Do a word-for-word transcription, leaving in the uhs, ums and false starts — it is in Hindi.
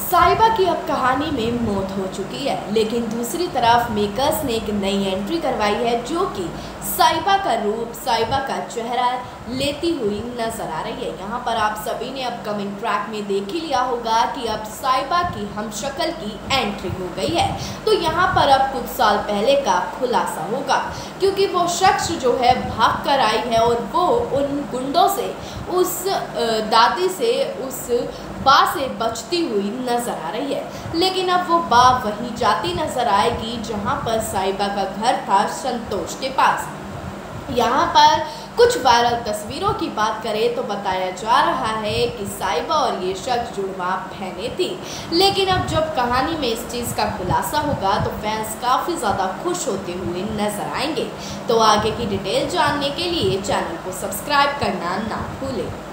साइबा की अब कहानी में मौत हो चुकी है, लेकिन दूसरी तरफ मेकर्स ने एक नई एंट्री करवाई है जो कि साइबा का रूप, साइबा का चेहरा लेती हुई नजर आ रही है। यहाँ पर आप सभी ने अपकमिंग ट्रैक में देख ही लिया होगा कि अब साइबा की हमशक्ल की एंट्री हो गई है। तो यहाँ पर अब कुछ साल पहले का खुलासा होगा, क्योंकि वो शख्स जो है भाग कर आई है और वो उन गुंडों से, उस दादी से, उस बा से बचती हुई नजर आ रही है। लेकिन अब वो बा वहीं जाती नजर आएगी जहां पर साइबा का घर था, संतोष के पास। यहाँ पर कुछ वायरल तस्वीरों की बात करें तो बताया जा रहा है कि साइबा और ये शख्स जुड़वा बहनें थी। लेकिन अब जब कहानी में इस चीज़ का खुलासा होगा तो फैंस काफ़ी ज़्यादा खुश होते हुए नजर आएंगे। तो आगे की डिटेल जानने के लिए चैनल को सब्सक्राइब करना ना भूलें।